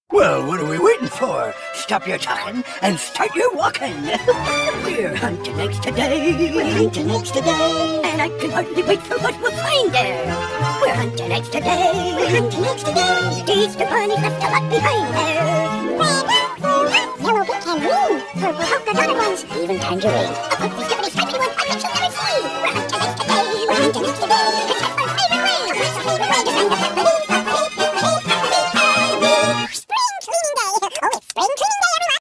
Well, what are we waiting for? Stop your talking and start your walking. We're hunting eggs today. We're hunting eggs today. And I can hardly wait for what we'll find there. We're hunting eggs today. We're hunting eggs today. Easter bunny left a lot behind there. Yellow, pink, and green. Purple polka dotted ones. Even tangerine. A pumpkin skippity stripedy one I bet you'll never see. We're hunting eggs today. We're hunting eggs today. And that's our favorite way. Of course, our favorite way to find the pepperoni.